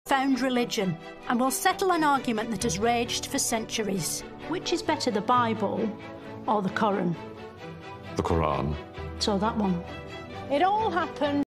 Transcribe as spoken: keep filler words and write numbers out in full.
found religion, and we'll settle an argument that has raged for centuries. Which is better, the Bible or the Koran? The Quran. So that one. It all happened